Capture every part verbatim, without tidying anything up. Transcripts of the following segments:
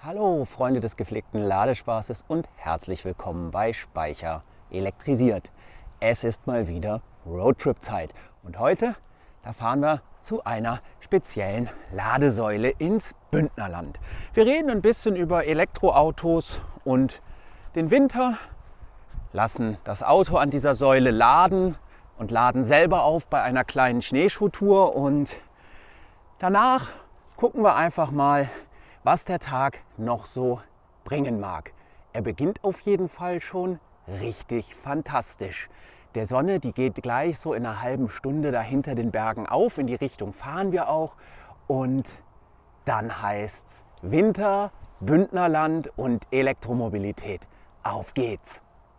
Hallo Freunde des gepflegten Ladespaßes und herzlich willkommen bei Speicher elektrisiert. Es ist mal wieder Roadtrip-Zeit und heute, da fahren wir zu einer speziellen Ladesäule ins Bündnerland. Wir reden ein bisschen über Elektroautos und den Winter, lassen das Auto an dieser Säule laden und laden selber auf bei einer kleinen Schneeschuhtour und danach gucken wir einfach mal, was der Tag noch so bringen mag. Er beginnt auf jeden Fall schon richtig fantastisch. Der Sonne, die geht gleich so in einer halben Stunde da hinter den Bergen auf. In die Richtung fahren wir auch. Und dann heißt's Winter, Bündnerland und Elektromobilität. Auf geht's!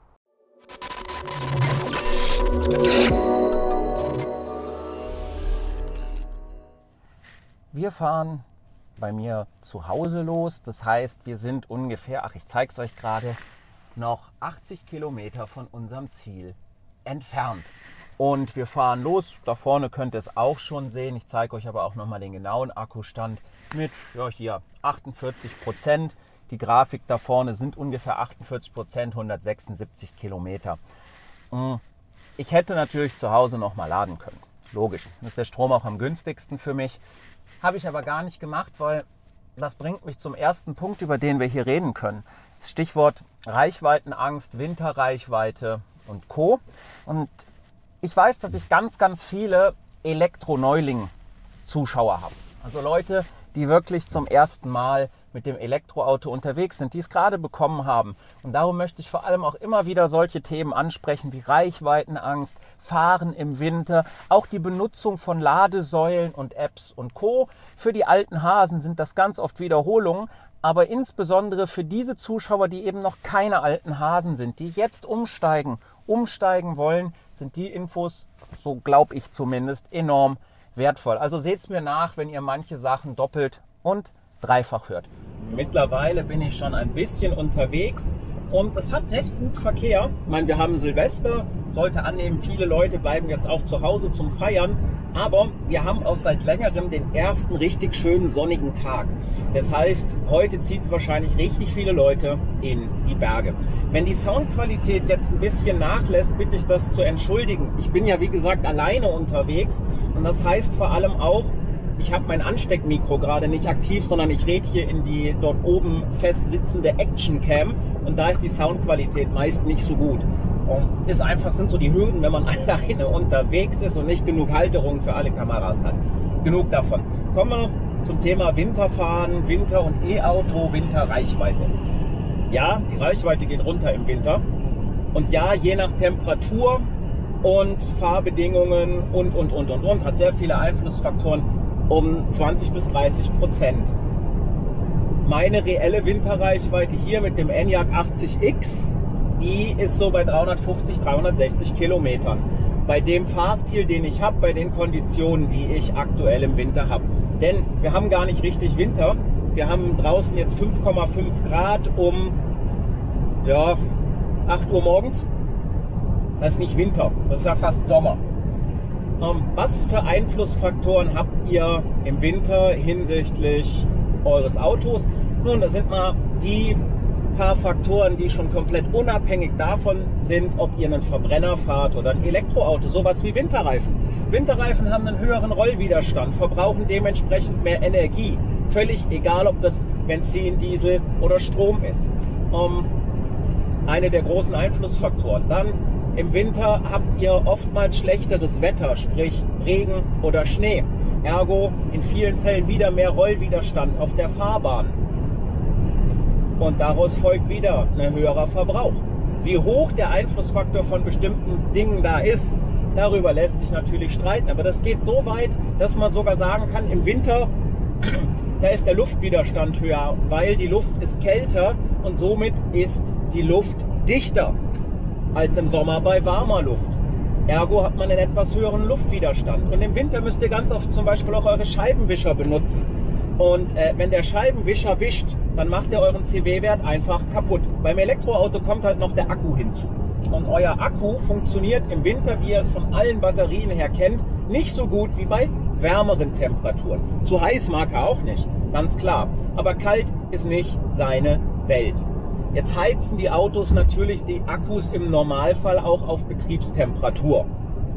Wir fahren bei mir zu Hause los. Das heißt, wir sind ungefähr, ach ich zeige es euch gerade, noch achtzig Kilometer von unserem Ziel entfernt. Und wir fahren los. Da vorne könnt ihr es auch schon sehen. Ich zeige euch aber auch nochmal den genauen Akkustand mit ja, hier achtundvierzig Prozent. Die Grafik da vorne sind ungefähr achtundvierzig Prozent, hundertsechsundsiebzig Kilometer. Ich hätte natürlich zu Hause noch mal laden können. Logisch, das ist der Strom auch am günstigsten für mich. Habe ich aber gar nicht gemacht, weil das bringt mich zum ersten Punkt, über den wir hier reden können. Das Stichwort Reichweitenangst, Winterreichweite und Co. Und ich weiß, dass ich ganz, ganz viele Elektroneuling-Zuschauer habe. Also Leute, die wirklich zum ersten Mal mit dem Elektroauto unterwegs sind, die es gerade bekommen haben. Und darum möchte ich vor allem auch immer wieder solche Themen ansprechen wie Reichweitenangst, Fahren im Winter, auch die Benutzung von Ladesäulen und Apps und Co. Für die alten Hasen sind das ganz oft Wiederholungen, aber insbesondere für diese Zuschauer, die eben noch keine alten Hasen sind, die jetzt umsteigen, umsteigen wollen, sind die Infos, so glaube ich zumindest, enorm wertvoll. Also seht es mir nach, wenn ihr manche Sachen doppelt und dreifach hört. Mittlerweile bin ich schon ein bisschen unterwegs und es hat recht gut Verkehr. Ich meine, wir haben Silvester, sollte annehmen, viele Leute bleiben jetzt auch zu Hause zum Feiern, aber wir haben auch seit längerem den ersten richtig schönen sonnigen Tag. Das heißt, heute zieht es wahrscheinlich richtig viele Leute in die Berge. Wenn die Soundqualität jetzt ein bisschen nachlässt, bitte ich das zu entschuldigen. Ich bin ja wie gesagt alleine unterwegs und das heißt vor allem auch, ich habe mein Ansteckmikro gerade nicht aktiv, sondern ich rede hier in die dort oben fest sitzende Action-Cam und da ist die Soundqualität meist nicht so gut. Und ist einfach, sind so die Hürden, wenn man alleine unterwegs ist und nicht genug Halterung für alle Kameras hat. Genug davon. Kommen wir zum Thema Winterfahren, Winter- und E-Auto, Winterreichweite. Ja, die Reichweite geht runter im Winter. Und ja, je nach Temperatur und Fahrbedingungen und, und, und, und, und, hat sehr viele Einflussfaktoren, um zwanzig bis dreißig Prozent. Meine reelle Winterreichweite hier mit dem Enyaq achtzig X, die ist so bei dreihundertfünfzig, dreihundertsechzig Kilometern. Bei dem Fahrstil, den ich habe, bei den Konditionen, die ich aktuell im Winter habe. Denn wir haben gar nicht richtig Winter. Wir haben draußen jetzt fünf Komma fünf Grad um ja, acht Uhr morgens. Das ist nicht Winter, das ist ja fast Sommer. Was für Einflussfaktoren habt ihr im Winter hinsichtlich eures Autos? Nun, das sind mal die paar Faktoren, die schon komplett unabhängig davon sind, ob ihr einen Verbrenner fahrt oder ein Elektroauto. Sowas wie Winterreifen. Winterreifen haben einen höheren Rollwiderstand, verbrauchen dementsprechend mehr Energie. Völlig egal, ob das Benzin, Diesel oder Strom ist. Um, eine der großen Einflussfaktoren. Dann im Winter habt ihr oftmals schlechteres Wetter, sprich Regen oder Schnee. Ergo in vielen Fällen wieder mehr Rollwiderstand auf der Fahrbahn. Und daraus folgt wieder ein höherer Verbrauch. Wie hoch der Einflussfaktor von bestimmten Dingen da ist, darüber lässt sich natürlich streiten. Aber das geht so weit, dass man sogar sagen kann, im Winter, da ist der Luftwiderstand höher, weil die Luft ist kälter und somit ist die Luft dichter als im Sommer bei warmer Luft. Ergo hat man einen etwas höheren Luftwiderstand. Und im Winter müsst ihr ganz oft zum Beispiel auch eure Scheibenwischer benutzen. Und äh, wenn der Scheibenwischer wischt, dann macht er euren C W-Wert einfach kaputt. Beim Elektroauto kommt halt noch der Akku hinzu. Und euer Akku funktioniert im Winter, wie ihr es von allen Batterien her kennt, nicht so gut wie bei wärmeren Temperaturen. Zu heiß mag er auch nicht, ganz klar. aber kalt ist nicht seine Welt. Jetzt heizen die Autos natürlich die Akkus im Normalfall auch auf Betriebstemperatur.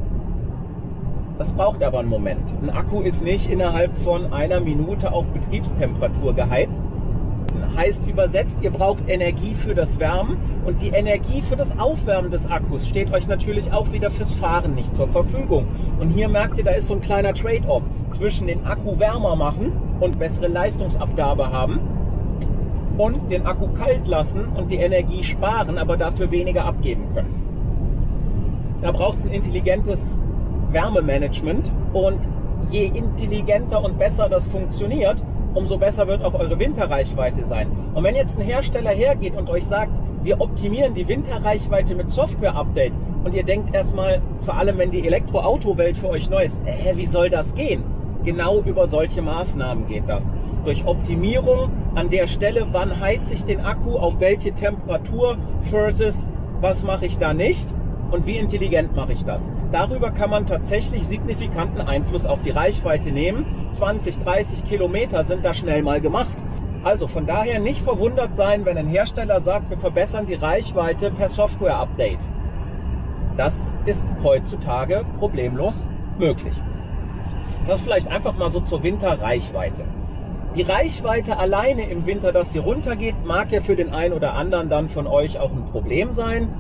Das braucht aber einen Moment. Ein Akku ist nicht innerhalb von einer Minute auf Betriebstemperatur geheizt. Heißt übersetzt, ihr braucht Energie für das Wärmen und die Energie für das Aufwärmen des Akkus steht euch natürlich auch wieder fürs Fahren nicht zur Verfügung. Und hier merkt ihr, da ist so ein kleiner Trade-off zwischen den Akku wärmer machen und bessere Leistungsabgabe haben und den Akku kalt lassen und die Energie sparen, aber dafür weniger abgeben können. Da braucht es ein intelligentes Wärmemanagement und je intelligenter und besser das funktioniert, umso besser wird auch eure Winterreichweite sein. Und wenn jetzt ein Hersteller hergeht und euch sagt, wir optimieren die Winterreichweite mit Software-Update und ihr denkt erstmal, vor allem wenn die Elektroauto-Welt für euch neu ist, äh, wie soll das gehen? Genau über solche Maßnahmen geht das. Durch Optimierung an der Stelle, wann heizt ich den Akku, auf welche Temperatur versus was mache ich da nicht und wie intelligent mache ich das. Darüber kann man tatsächlich signifikanten Einfluss auf die Reichweite nehmen. zwanzig, dreißig Kilometer sind da schnell mal gemacht. Also von daher nicht verwundert sein, wenn ein Hersteller sagt, wir verbessern die Reichweite per Software-Update. Das ist heutzutage problemlos möglich. Das vielleicht einfach mal so zur Winterreichweite. Die Reichweite alleine im Winter, dass sie runtergeht, mag ja für den einen oder anderen dann von euch auch ein Problem sein.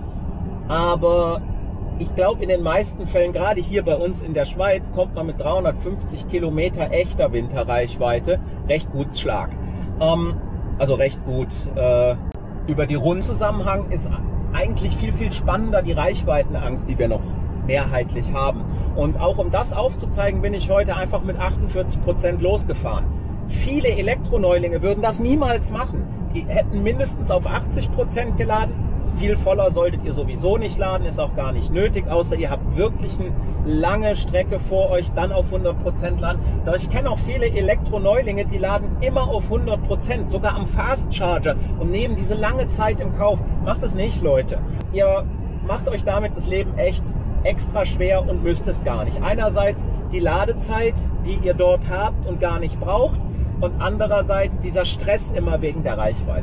Aber ich glaube, in den meisten Fällen, gerade hier bei uns in der Schweiz, kommt man mit dreihundertfünfzig Kilometer echter Winterreichweite recht gut Schlag. Ähm, also recht gut. Äh, über die Rundzusammenhang ist eigentlich viel, viel spannender die Reichweitenangst, die wir noch mehrheitlich haben. Und auch um das aufzuzeigen, bin ich heute einfach mit achtundvierzig Prozent losgefahren. Viele Elektroneulinge würden das niemals machen. Die hätten mindestens auf achtzig Prozent geladen. Viel voller solltet ihr sowieso nicht laden, ist auch gar nicht nötig, außer ihr habt wirklich eine lange Strecke vor euch, dann auf hundert Prozent laden. Doch ich kenne auch viele Elektroneulinge, die laden immer auf hundert Prozent, sogar am Fast Charger und nehmen diese lange Zeit im Kauf. Macht es nicht, Leute. Ihr macht euch damit das Leben echt extra schwer und müsst es gar nicht. Einerseits die Ladezeit, die ihr dort habt und gar nicht braucht, und andererseits dieser Stress immer wegen der Reichweite.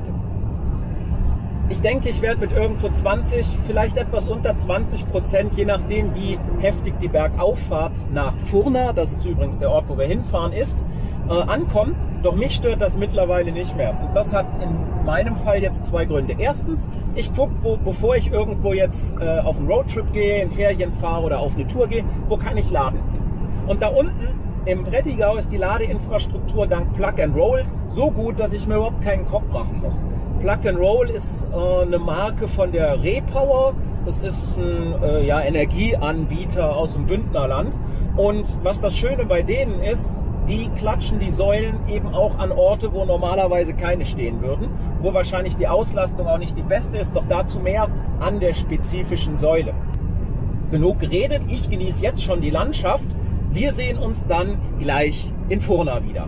Ich denke, ich werde mit irgendwo zwanzig, vielleicht etwas unter zwanzig Prozent, je nachdem wie heftig die Bergauffahrt nach Furna, das ist übrigens der Ort, wo wir hinfahren, ist, äh, ankommen. Doch mich stört das mittlerweile nicht mehr. Und das hat in meinem Fall jetzt zwei Gründe. Erstens, ich gucke, wo, bevor ich irgendwo jetzt äh, auf einen Roadtrip gehe, in Ferien fahre oder auf eine Tour gehe, wo kann ich laden? Und da unten im Prättigau ist die Ladeinfrastruktur dank Plug and Roll so gut, dass ich mir überhaupt keinen Kopf machen muss. Plug and Roll ist äh, eine Marke von der Repower. Das ist ein äh, ja, Energieanbieter aus dem Bündnerland. Und was das Schöne bei denen ist, die klatschen die Säulen eben auch an Orte, wo normalerweise keine stehen würden, wo wahrscheinlich die Auslastung auch nicht die beste ist, doch dazu mehr an der spezifischen Säule. Genug geredet, ich genieße jetzt schon die Landschaft. Wir sehen uns dann gleich in Furna wieder.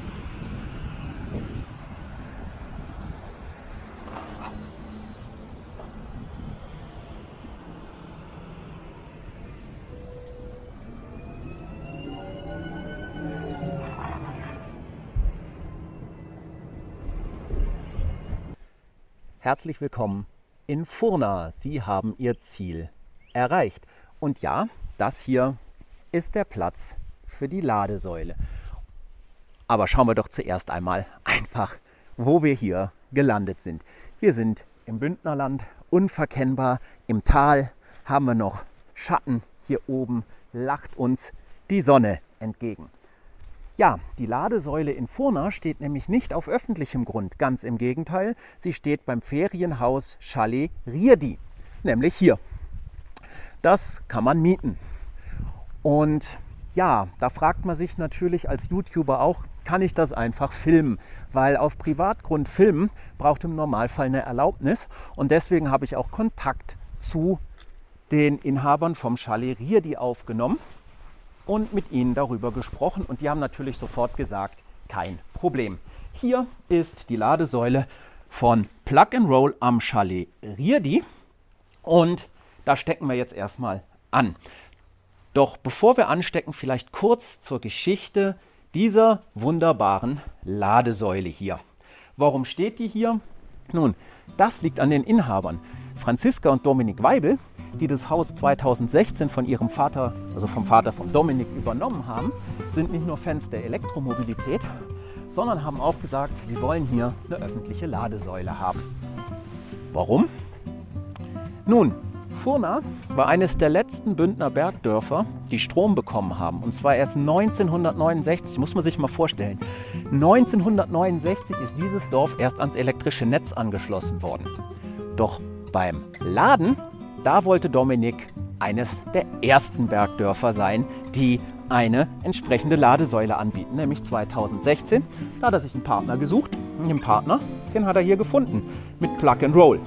Herzlich willkommen in Furna. Sie haben Ihr Ziel erreicht. Und ja, das hier ist der Platz für die Ladesäule. Aber schauen wir doch zuerst einmal einfach, wo wir hier gelandet sind. Wir sind im Bündnerland, unverkennbar. Im Tal haben wir noch Schatten. Hier oben lacht uns die Sonne entgegen. Ja, die Ladesäule in Furna steht nämlich nicht auf öffentlichem Grund. Ganz im Gegenteil, sie steht beim Ferienhaus Chalet Rierdi, nämlich hier. Das kann man mieten. Und ja, da fragt man sich natürlich als YouTuber auch, kann ich das einfach filmen? Weil auf Privatgrund filmen braucht im Normalfall eine Erlaubnis. Und deswegen habe ich auch Kontakt zu den Inhabern vom Chalet Rierdi aufgenommen und mit ihnen darüber gesprochen. Und die haben natürlich sofort gesagt, kein Problem. Hier ist die Ladesäule von Plug and Roll am Chalet Rierdi. Und da stecken wir jetzt erstmal an. Doch bevor wir anstecken, vielleicht kurz zur Geschichte dieser wunderbaren Ladesäule hier. Warum steht die hier? Nun, das liegt an den Inhabern. Franziska und Dominik Weibel, die das Haus zweitausendsechzehn von ihrem Vater, also vom Vater von Dominik, übernommen haben, sind nicht nur Fans der Elektromobilität, sondern haben auch gesagt, sie wollen hier eine öffentliche Ladesäule haben. Warum? Nun, Furna war eines der letzten Bündner Bergdörfer, die Strom bekommen haben. Und zwar erst neunzehnhundertneunundsechzig, muss man sich mal vorstellen. neunzehnhundertneunundsechzig ist dieses Dorf erst ans elektrische Netz angeschlossen worden. Doch beim Laden, da wollte Dominik eines der ersten Bergdörfer sein, die eine entsprechende Ladesäule anbieten, nämlich zweitausendsechzehn. Da hat er sich einen Partner gesucht und den Partner, den hat er hier gefunden mit Plug and Roll.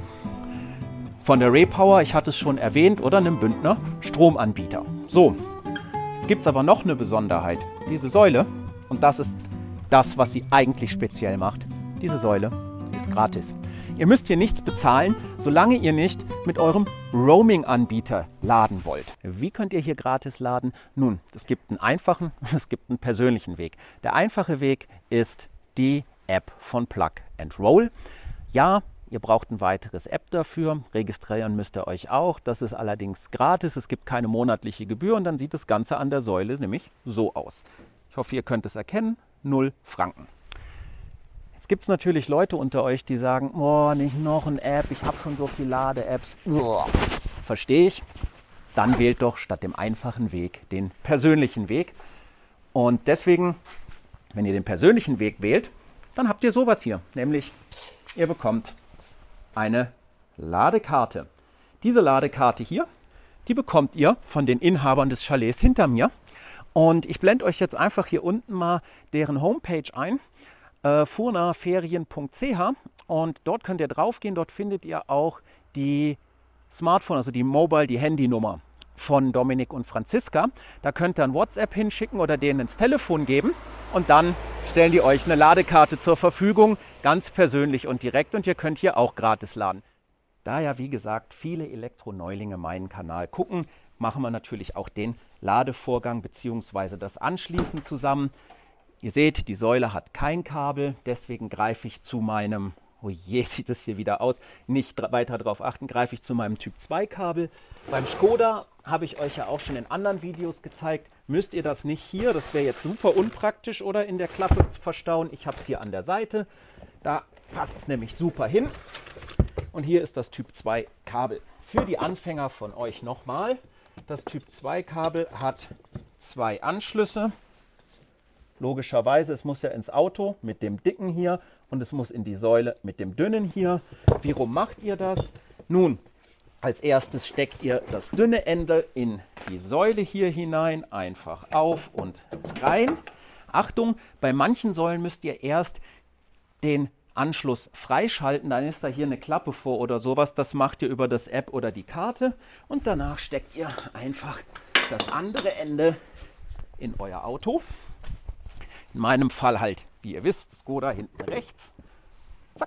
Von der Repower, ich hatte es schon erwähnt, oder einem Bündner Stromanbieter. So, jetzt gibt es aber noch eine Besonderheit. Diese Säule, und das ist das, was sie eigentlich speziell macht, diese Säule ist gratis. Ihr müsst hier nichts bezahlen, solange ihr nicht mit eurem Roaming-Anbieter laden wollt. Wie könnt ihr hier gratis laden? Nun, es gibt einen einfachen und es gibt einen persönlichen Weg. Der einfache Weg ist die App von Plug and Roll. Ja, ihr braucht ein weiteres App dafür, registrieren müsst ihr euch auch. Das ist allerdings gratis, es gibt keine monatliche Gebühr und dann sieht das Ganze an der Säule nämlich so aus. Ich hoffe, ihr könnt es erkennen, null Franken. Jetzt gibt es natürlich Leute unter euch, die sagen, oh, nicht noch eine App, ich habe schon so viele Lade-Apps. Verstehe ich. Dann wählt doch statt dem einfachen Weg den persönlichen Weg. Und deswegen, wenn ihr den persönlichen Weg wählt, dann habt ihr sowas hier, nämlich ihr bekommt eine Ladekarte. Diese Ladekarte hier, die bekommt ihr von den Inhabern des Chalets hinter mir. Und ich blende euch jetzt einfach hier unten mal deren Homepage ein, äh, furnaferien punkt c h, und dort könnt ihr drauf gehen. Dort findet ihr auch die Smartphone, also die Mobile, die Handynummer von Dominik und Franziska. Da könnt ihr ein WhatsApp hinschicken oder denen ins Telefon geben und dann stellen die euch eine Ladekarte zur Verfügung, ganz persönlich und direkt, und ihr könnt hier auch gratis laden. Da ja, wie gesagt, viele Elektroneulinge meinen Kanal gucken, machen wir natürlich auch den Ladevorgang bzw. das Anschließen zusammen. Ihr seht, die Säule hat kein Kabel, deswegen greife ich zu meinem, oh je, sieht das hier wieder aus, nicht weiter darauf achten, greife ich zu meinem Typ zwei Kabel. Beim Skoda habe ich euch ja auch schon in anderen Videos gezeigt, müsst ihr das nicht hier, das wäre jetzt super unpraktisch, oder in der Klappe verstauen. Ich habe es hier an der Seite, da passt es nämlich super hin. Und hier ist das Typ zwei Kabel. Für die Anfänger von euch nochmal, das Typ zwei Kabel hat zwei Anschlüsse. Logischerweise, es muss ja ins Auto mit dem dicken hier und es muss in die Säule mit dem dünnen hier. Wie rum macht ihr das? Nun, als erstes steckt ihr das dünne Ende in die Säule hier hinein, einfach auf und rein. Achtung, bei manchen Säulen müsst ihr erst den Anschluss freischalten, dann ist da hier eine Klappe vor oder sowas. Das macht ihr über das App oder die Karte und danach steckt ihr einfach das andere Ende in euer Auto. In meinem Fall halt, wie ihr wisst, Skoda hinten rechts. Zack.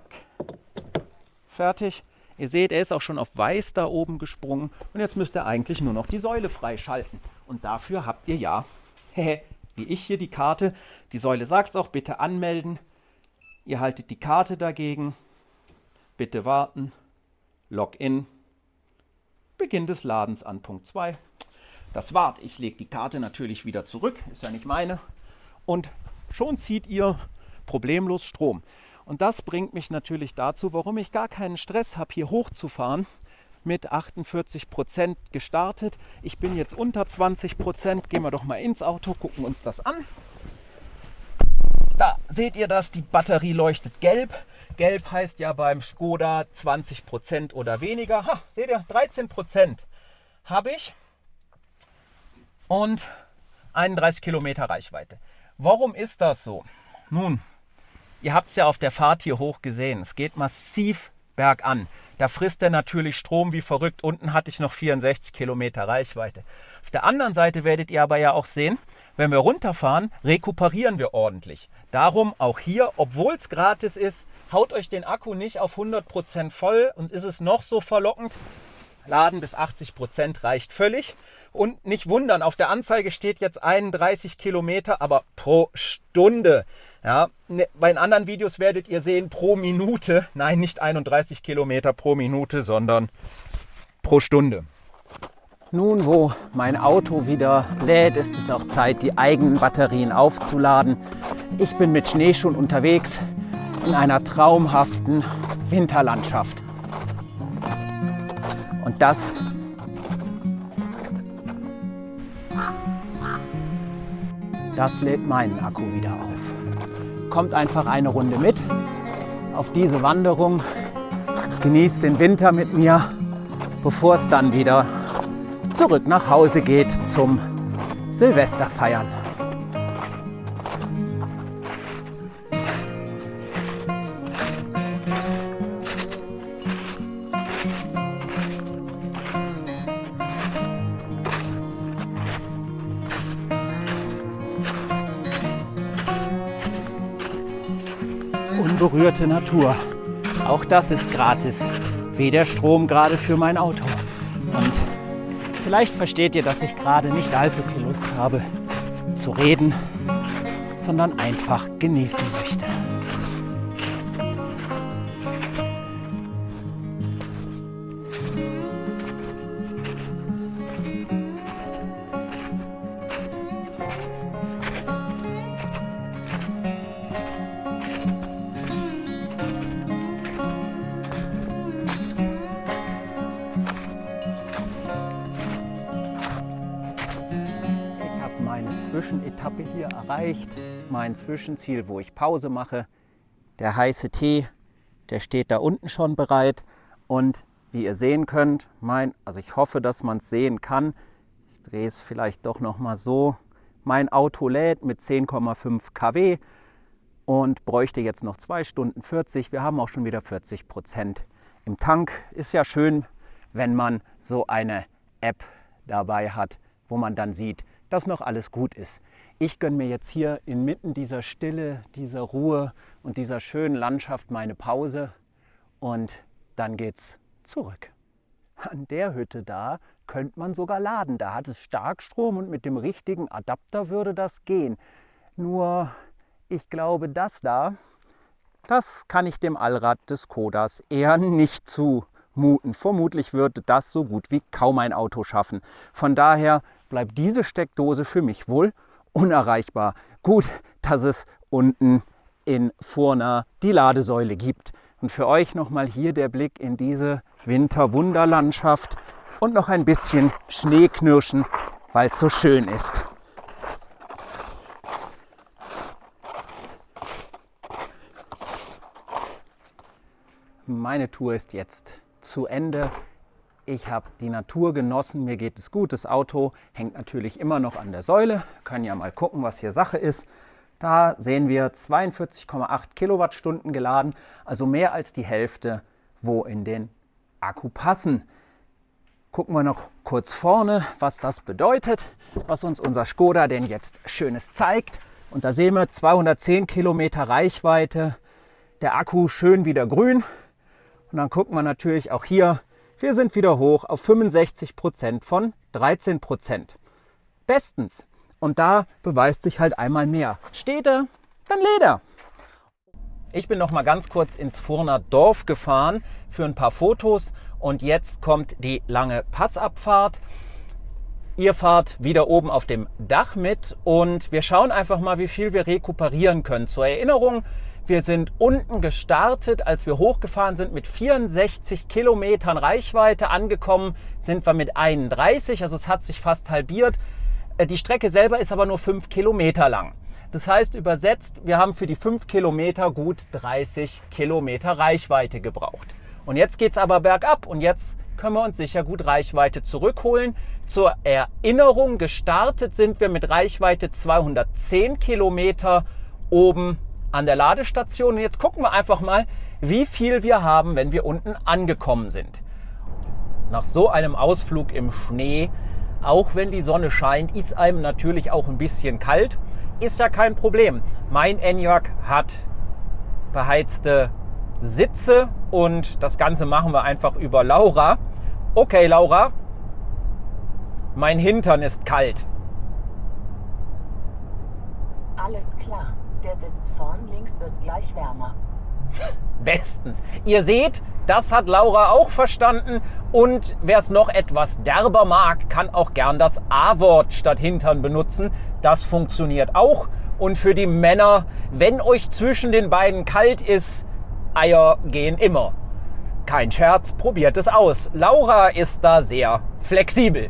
Fertig. Ihr seht, er ist auch schon auf weiß da oben gesprungen. Und jetzt müsst ihr eigentlich nur noch die Säule freischalten. Und dafür habt ihr ja, wie ich hier die Karte. Die Säule sagt es auch, bitte anmelden. Ihr haltet die Karte dagegen. Bitte warten. Login. Beginn des Ladens an Punkt zwei. Das wart. Ich lege die Karte natürlich wieder zurück. Ist ja nicht meine. Und schon zieht ihr problemlos Strom. Und das bringt mich natürlich dazu, warum ich gar keinen Stress habe, hier hochzufahren. Mit achtundvierzig Prozent gestartet. Ich bin jetzt unter zwanzig Prozent. Gehen wir doch mal ins Auto, gucken uns das an. Da seht ihr das, die Batterie leuchtet gelb. Gelb heißt ja beim Skoda zwanzig Prozent oder weniger. Ha, seht ihr, dreizehn Prozent habe ich und einunddreißig Kilometer Reichweite. Warum ist das so? Nun, ihr habt es ja auf der Fahrt hier hoch gesehen. Es geht massiv bergan. Da frisst er natürlich Strom wie verrückt. Unten hatte ich noch vierundsechzig Kilometer Reichweite. Auf der anderen Seite werdet ihr aber ja auch sehen, wenn wir runterfahren, rekuperieren wir ordentlich. Darum auch hier, obwohl es gratis ist, haut euch den Akku nicht auf hundert Prozent voll und ist es noch so verlockend. Laden bis achtzig Prozent reicht völlig. Und nicht wundern, auf der Anzeige steht jetzt einunddreißig Kilometer, aber pro Stunde. Ja, ne, bei den anderen Videos werdet ihr sehen, pro Minute, nein, nicht einunddreißig Kilometer pro Minute, sondern pro Stunde. Nun, wo mein Auto wieder lädt, ist es auch Zeit, die eigenen Batterien aufzuladen. Ich bin mit Schneeschuhen unterwegs in einer traumhaften Winterlandschaft. Und das Das lädt meinen Akku wieder auf. Kommt einfach eine Runde mit auf diese Wanderung. Genießt den Winter mit mir, bevor es dann wieder zurück nach Hause geht zum Silvesterfeiern. Unberührte Natur. Auch das ist gratis, wie der Strom gerade für mein Auto. Und vielleicht versteht ihr, dass ich gerade nicht allzu viel Lust habe zu reden, sondern einfach genießen möchte. Zwischenetappe hier erreicht, mein Zwischenziel, wo ich Pause mache. Der heiße Tee, der steht da unten schon bereit und wie ihr sehen könnt, mein, also ich hoffe, dass man es sehen kann, ich drehe es vielleicht doch noch mal so, mein Auto lädt mit zehn Komma fünf Kilowatt und bräuchte jetzt noch zwei Stunden vierzig. Wir haben auch schon wieder vierzig Prozent im Tank. Ist ja schön, wenn man so eine App dabei hat, wo man dann sieht, dass noch alles gut ist. Ich gönne mir jetzt hier inmitten dieser Stille, dieser Ruhe und dieser schönen Landschaft meine Pause und dann geht's zurück. An der Hütte da könnte man sogar laden. Da hat es Starkstrom und mit dem richtigen Adapter würde das gehen. Nur ich glaube, das da, das kann ich dem Allrad des Kodas eher nicht zumuten. Vermutlich würde das so gut wie kaum ein Auto schaffen. Von daher bleibt diese Steckdose für mich wohl unerreichbar. Gut, dass es unten in Furna die Ladesäule gibt. Und für euch nochmal hier der Blick in diese Winterwunderlandschaft und noch ein bisschen Schneeknirschen, weil es so schön ist. Meine Tour ist jetzt zu Ende. Ich habe die Natur genossen, mir geht es gut. Das Auto hängt natürlich immer noch an der Säule. Wir können ja mal gucken, was hier Sache ist. Da sehen wir zweiundvierzig Komma acht Kilowattstunden geladen, also mehr als die Hälfte, wo in den Akku passen. Gucken wir noch kurz vorne, was das bedeutet, was uns unser Skoda denn jetzt Schönes zeigt. Und da sehen wir zweihundertzehn Kilometer Reichweite, der Akku schön wieder grün. Und dann gucken wir natürlich auch hier, wir sind wieder hoch auf fünfundsechzig Prozent von dreizehn Prozent. Bestens. Und da beweist sich halt einmal mehr. Steht er, dann lädt er. Ich bin noch mal ganz kurz ins Furner Dorf gefahren für ein paar Fotos. Und jetzt kommt die lange Passabfahrt. Ihr fahrt wieder oben auf dem Dach mit und wir schauen einfach mal, wie viel wir rekuperieren können. Zur Erinnerung, wir sind unten gestartet, als wir hochgefahren sind mit vierundsechzig Kilometern Reichweite. Angekommen sind wir mit einunddreißig, also es hat sich fast halbiert. Die Strecke selber ist aber nur fünf Kilometer lang. Das heißt übersetzt, wir haben für die fünf Kilometer gut dreißig Kilometer Reichweite gebraucht. Und jetzt geht es aber bergab und jetzt können wir uns sicher gut Reichweite zurückholen. Zur Erinnerung, gestartet sind wir mit Reichweite zweihundertzehn Kilometer oben an der Ladestation. Und jetzt gucken wir einfach mal, wie viel wir haben, wenn wir unten angekommen sind. Nach so einem Ausflug im Schnee, auch wenn die Sonne scheint, ist einem natürlich auch ein bisschen kalt. Ist ja kein Problem. Mein Enyaq hat beheizte Sitze und das Ganze machen wir einfach über Laura. Okay, Laura, mein Hintern ist kalt. Alles klar. Der Sitz vorn links wird gleich wärmer. Bestens. Ihr seht, das hat Laura auch verstanden. Und wer es noch etwas derber mag, kann auch gern das A-Wort statt Hintern benutzen. Das funktioniert auch. Und für die Männer, wenn euch zwischen den beiden kalt ist, Eier gehen immer. Kein Scherz, probiert es aus. Laura ist da sehr flexibel.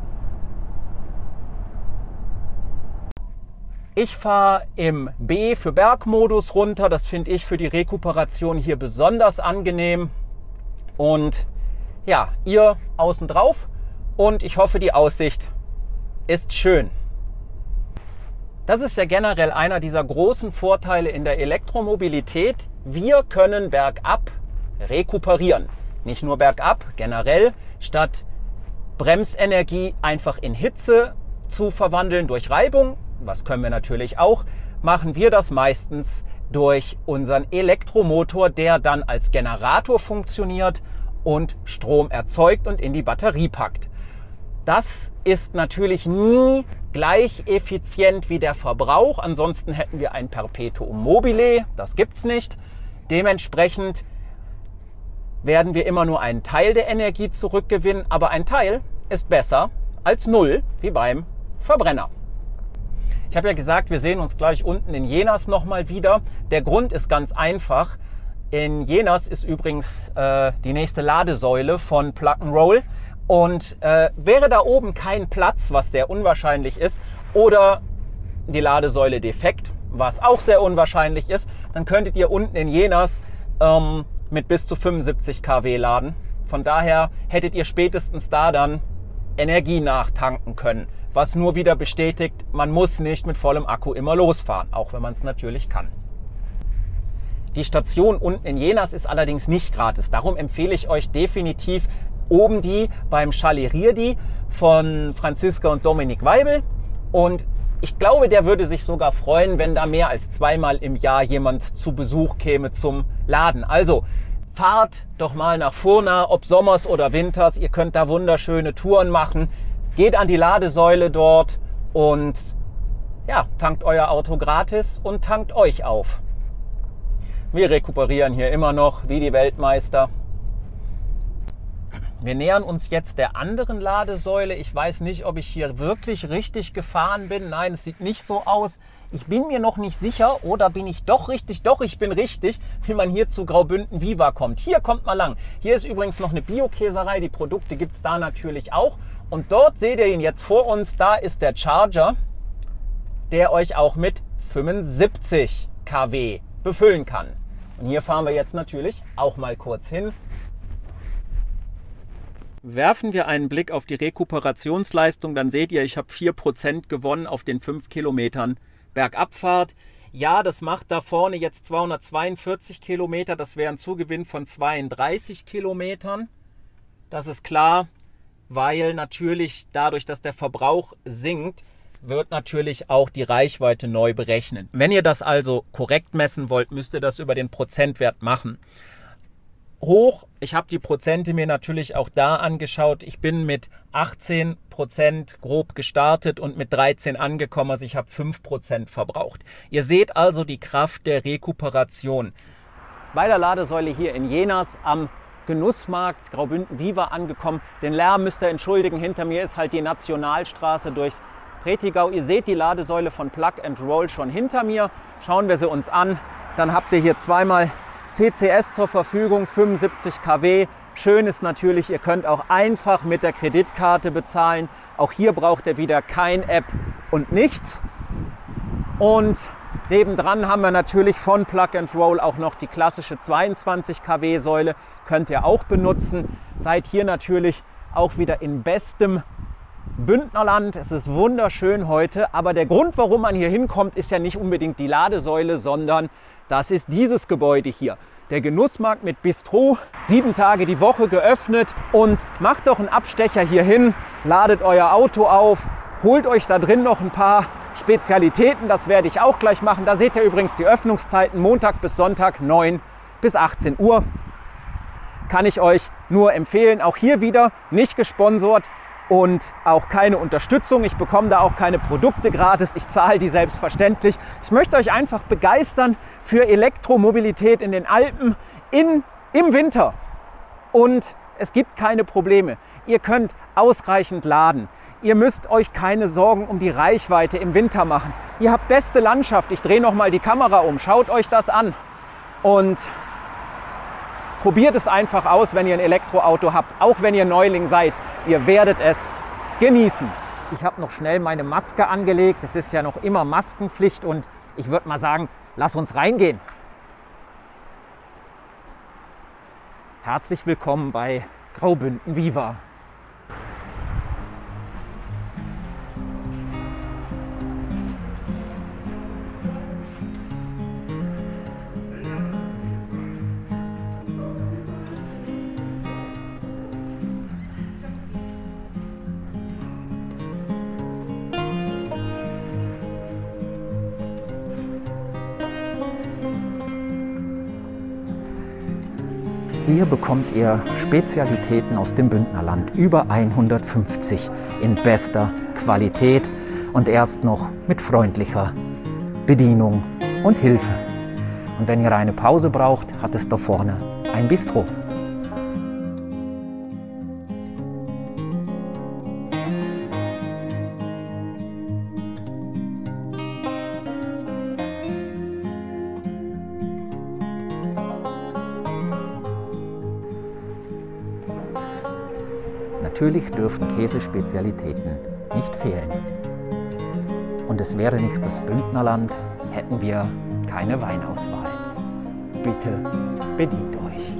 Ich fahre im B für Bergmodus runter. Das finde ich für die Rekuperation hier besonders angenehm. Und ja, ihr außen drauf. Und ich hoffe, die Aussicht ist schön. Das ist ja generell einer dieser großen Vorteile in der Elektromobilität. Wir können bergab rekuperieren. Nicht nur bergab, generell, statt Bremsenergie einfach in Hitze zu verwandeln durch Reibung, was können wir natürlich auch, machen wir das meistens durch unseren Elektromotor, der dann als Generator funktioniert und Strom erzeugt und in die Batterie packt. Das ist natürlich nie gleich effizient wie der Verbrauch, ansonsten hätten wir ein Perpetuum mobile, das gibt es nicht. Dementsprechend werden wir immer nur einen Teil der Energie zurückgewinnen, aber ein Teil ist besser als null, wie beim Verbrenner. Ich habe ja gesagt, wir sehen uns gleich unten in Jenaz nochmal wieder. Der Grund ist ganz einfach. In Jenaz ist übrigens äh, die nächste Ladesäule von Plug and Roll. Und äh, wäre da oben kein Platz, was sehr unwahrscheinlich ist, oder die Ladesäule defekt, was auch sehr unwahrscheinlich ist, dann könntet ihr unten in Jenaz ähm, mit bis zu fünfundsiebzig Kilowatt laden. Von daher hättet ihr spätestens da dann Energie nachtanken können. Was nur wieder bestätigt, man muss nicht mit vollem Akku immer losfahren, auch wenn man es natürlich kann. Die Station unten in Jenaz ist allerdings nicht gratis. Darum empfehle ich euch definitiv oben die beim Chalet Riedi von Franziska und Dominik Weibel. Und ich glaube, der würde sich sogar freuen, wenn da mehr als zweimal im Jahr jemand zu Besuch käme zum Laden. Also fahrt doch mal nach Furna, ob sommers oder winters. Ihr könnt da wunderschöne Touren machen. Geht an die Ladesäule dort und ja, tankt euer Auto gratis und tankt euch auf. Wir rekuperieren hier immer noch wie die Weltmeister. Wir nähern uns jetzt der anderen Ladesäule. Ich weiß nicht, ob ich hier wirklich richtig gefahren bin. Nein, es sieht nicht so aus. Ich bin mir noch nicht sicher, oder bin ich doch richtig? Doch, ich bin richtig, wie man hier zu Graubünden Viva kommt. Hier kommt mal lang. Hier ist übrigens noch eine Bio-Käserei. Die Produkte gibt es da natürlich auch. Und dort seht ihr ihn jetzt vor uns. Da ist der Charger, der euch auch mit fünfundsiebzig Kilowatt befüllen kann. Und hier fahren wir jetzt natürlich auch mal kurz hin. Werfen wir einen Blick auf die Rekuperationsleistung, dann seht ihr, ich habe vier Prozent gewonnen auf den fünf Kilometern Bergabfahrt. Ja, das macht da vorne jetzt zweihundertzweiundvierzig Kilometer, das wäre ein Zugewinn von zweiunddreißig Kilometern. Das ist klar, weil natürlich dadurch, dass der Verbrauch sinkt, wird natürlich auch die Reichweite neu berechnet. Wenn ihr das also korrekt messen wollt, müsst ihr das über den Prozentwert machen. Hoch, ich habe die Prozente mir natürlich auch da angeschaut. Ich bin mit achtzehn Prozent grob gestartet und mit dreizehn angekommen, also ich habe fünf Prozent verbraucht. Ihr seht also die Kraft der Rekuperation. Bei der Ladesäule hier in Jenaz am Genussmarkt Graubünden Viva angekommen. Den Lärm müsst ihr entschuldigen, hinter mir ist halt die Nationalstraße durchs Prätigau. Ihr seht die Ladesäule von Plug and Roll schon hinter mir. Schauen wir sie uns an. Dann habt ihr hier zweimal C C S zur Verfügung, fünfundsiebzig Kilowatt. Schön ist natürlich, ihr könnt auch einfach mit der Kreditkarte bezahlen. Auch hier braucht ihr wieder kein App und nichts. Und nebendran haben wir natürlich von Plug and Roll auch noch die klassische zweiundzwanzig Kilowatt Säule. Könnt ihr auch benutzen. Seid hier natürlich auch wieder in bestem Bündnerland. Es ist wunderschön heute, aber der Grund, warum man hier hinkommt, ist ja nicht unbedingt die Ladesäule, sondern das ist dieses Gebäude hier. Der Genussmarkt mit Bistro, sieben Tage die Woche geöffnet, und macht doch einen Abstecher hier hin, ladet euer Auto auf, holt euch da drin noch ein paar Spezialitäten, das werde ich auch gleich machen. Da seht ihr übrigens die Öffnungszeiten, Montag bis Sonntag neun bis achtzehn Uhr. Kann ich euch nur empfehlen, auch hier wieder nicht gesponsert. und auch keine Unterstützung. Ich bekomme da auch keine Produkte gratis, ich zahle die selbstverständlich. Ich möchte euch einfach begeistern für Elektromobilität in den Alpen in, im Winter. Und es gibt keine Probleme. Ihr könnt ausreichend laden. Ihr müsst euch keine Sorgen um die Reichweite im Winter machen. Ihr habt beste Landschaft. Ich drehe noch mal die Kamera um. Schaut euch das an. Und probiert es einfach aus, wenn ihr ein Elektroauto habt. Auch wenn ihr Neuling seid. Ihr werdet es genießen. Ich habe noch schnell meine Maske angelegt. Es ist ja noch immer Maskenpflicht. Und ich würde mal sagen, lass uns reingehen. Herzlich willkommen bei Graubünden Viva. Hier bekommt ihr Spezialitäten aus dem Bündnerland, über hundertfünfzig in bester Qualität und erst noch mit freundlicher Bedienung und Hilfe. Und wenn ihr eine Pause braucht, hat es da vorne ein Bistro. Natürlich dürfen Käsespezialitäten nicht fehlen. Und es wäre nicht das Bündnerland, hätten wir keine Weinauswahl. Bitte bedient euch.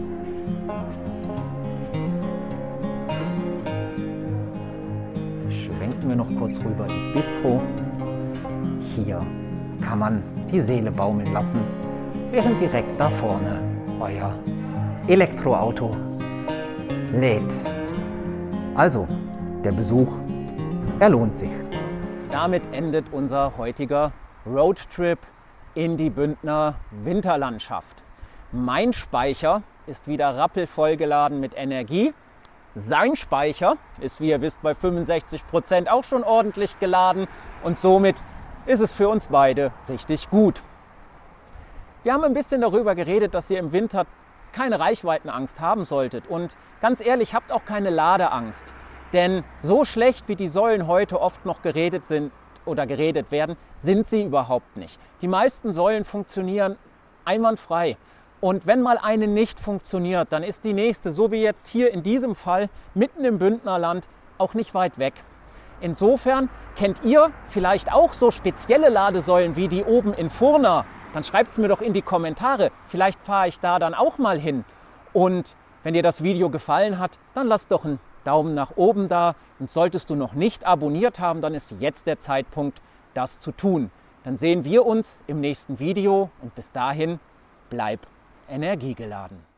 Schwenken wir noch kurz rüber ins Bistro. Hier kann man die Seele baumeln lassen, während direkt da vorne euer Elektroauto lädt. Also, der Besuch, er lohnt sich. Damit endet unser heutiger Roadtrip in die Bündner Winterlandschaft. Mein Speicher ist wieder rappelvoll geladen mit Energie. Sein Speicher ist, wie ihr wisst, bei fünfundsechzig Prozent auch schon ordentlich geladen und somit ist es für uns beide richtig gut. Wir haben ein bisschen darüber geredet, dass ihr im Winter keine Reichweitenangst haben solltet. Und ganz ehrlich, habt auch keine Ladeangst. Denn so schlecht, wie die Säulen heute oft noch geredet sind oder geredet werden, sind sie überhaupt nicht. Die meisten Säulen funktionieren einwandfrei. Und wenn mal eine nicht funktioniert, dann ist die nächste, so wie jetzt hier in diesem Fall, mitten im Bündnerland, auch nicht weit weg. Insofern kennt ihr vielleicht auch so spezielle Ladesäulen wie die oben in Furna. Dann schreibt es mir doch in die Kommentare. Vielleicht fahre ich da dann auch mal hin. Und wenn dir das Video gefallen hat, dann lass doch einen Daumen nach oben da. Und solltest du noch nicht abonniert haben, dann ist jetzt der Zeitpunkt, das zu tun. Dann sehen wir uns im nächsten Video und bis dahin bleib energiegeladen.